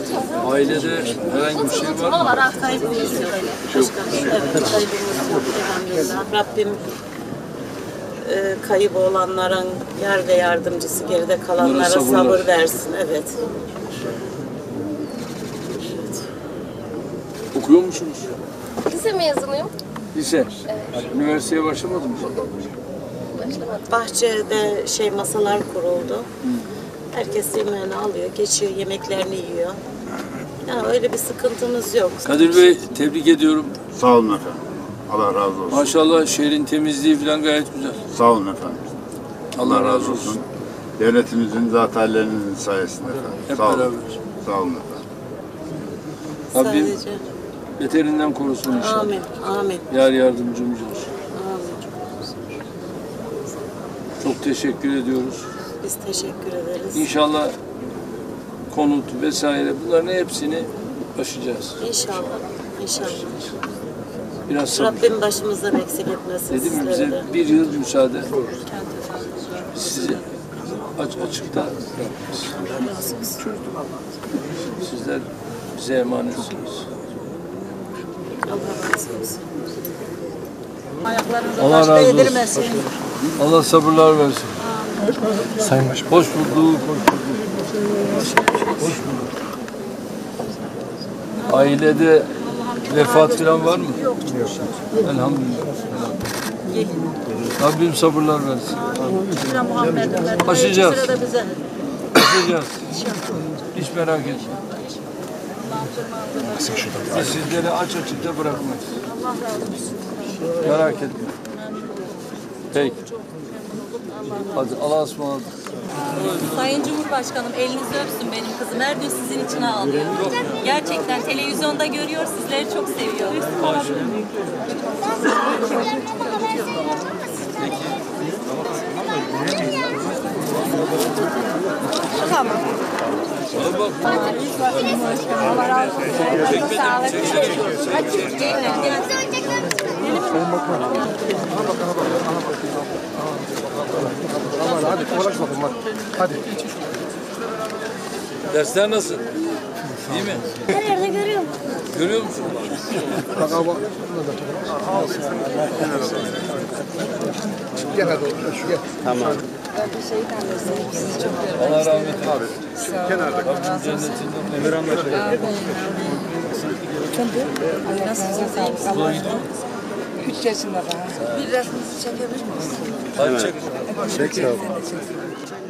Ailede herhangi bir şey var mı? Var, kaybımız yok. Evet, kaybımız yok elhamdülillah. Rabbim kayıp olanların yar ve yardımcısı, geride kalanlara sabır versin. Evet. Okuyor musunuz? Lise mezunuyum. Lise. Evet. Üniversiteye başlamadın mı? Bahçede masalar kuruldu. Herkes yemeğini alıyor, geçiyor, yemeklerini yiyor. Yani öyle bir sıkıntımız yok. Kadir Bey, tebrik ediyorum. Sağ olun efendim. Allah razı olsun. Maşallah şehrin temizliği falan gayet güzel. Sağ olun efendim. Allah razı olsun. Devletimizin, zatenlerinizin sayesinde efendim. Hep Sağ olun. beraber. Sağ olun efendim. Rabbim Sadece. beterinden korusun inşallah. Amin, amin. Yar yardımcımız olsun. Amin. Çok teşekkür ediyoruz. Biz teşekkür ederiz. İnşallah konut vesaire bunların hepsini aşacağız. İnşallah, inşallah. Biraz sabır. Rabbim başımızdan eksik etmesin Dedim mi sizleri bize de. bir yıl müsaade. Sizi açıkta sizler bize emanetsiniz. Allah razı olsun. Allah razı olsun. Allah sabırlar versin. Sayın Başkanım. Hoş bulduk. Hoş bulduk. Ailede vefat falan var mı? Yok. Elhamdülillah. Rabbim sabırlar versin. Aşacağız. Aşacağız. Hiç merak etme. Biz sizleri aç açıkta bırakmayız. Merak etme. Peki. Hadi Allah'a ısmarladık. Sayın Cumhurbaşkanım elinizi öpsün benim kızım. Her gün sizin için ağlıyor. Gerçekten televizyonda görüyor, sizleri çok seviyor. Tamam. Allah razı olsun. Sağ olun. Hadi uğraş bakın bak. Hadi. Dersler nasıl? İyi mi? Her yerde görüyorum. Görüyor musun? Bak abi. Gel hadi. Gel. Tamam. Allah rahmet eylesin. Kenarda. Rabbim cennetinde Emir Nasılsınız? 3 yaşında daha. Bir resmimizi çekebilir miyiz? Hadi çek. Çek sağ ol.